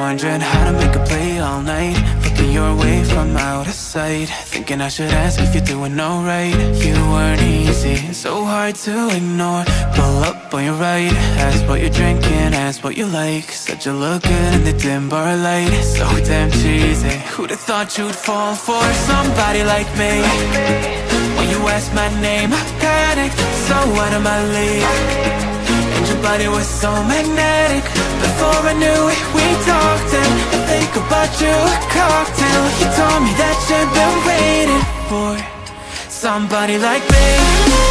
wondering how to make a play all night. Looking your way from out of sight, thinking I should ask if you're doing alright. You weren't easy, so hard to ignore. Pull up on your right, ask what you're drinking, ask what you like. Said you look good in the dim bar light, so damn cheesy. Who'd have thought you'd fall for somebody like me? When you asked my name, I panicked, so out of my league. And your body was so magnetic. Before I knew it, we talked, and I think about you a cocktail. You told me that you've been waiting for somebody like me.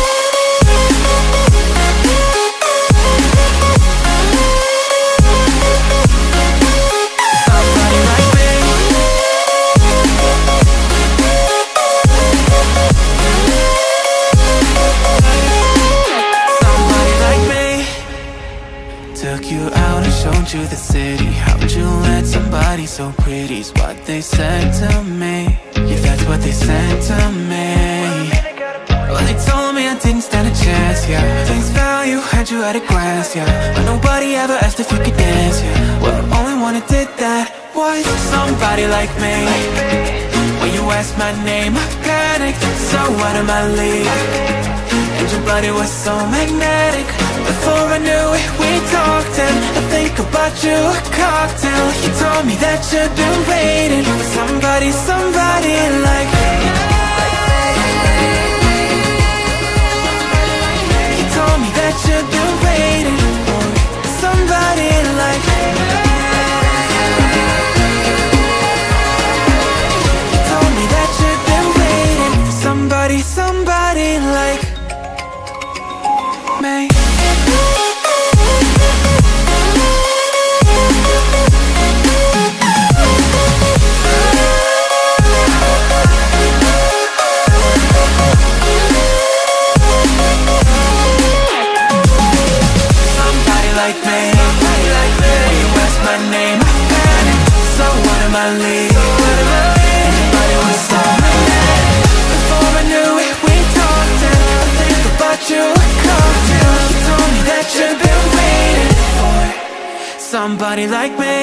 Took you out and showed you the city. How'd you let somebody so pretty's what they said to me? Yeah, that's what they said to me. Well, they told me I didn't stand a chance, yeah. Face value, had you at a glance, yeah. But nobody ever asked if you could dance, yeah. Well, the only one who did that was somebody like me. When you asked my name, I panicked, so out of my league. And your body was so magnetic. Before I knew it, we talked, and I think about you a cocktail. You told me that you've been waiting for somebody, somebody like me. You told me that you've been waiting for somebody like me. You told me that you've been waiting for somebody, somebody like me. Like me, when you ask my name, I panicked, so out of my league. And your body was so magnetic. Before I knew it, we talked, and I think about you a cocktail. You told me that you've been waiting for somebody like me.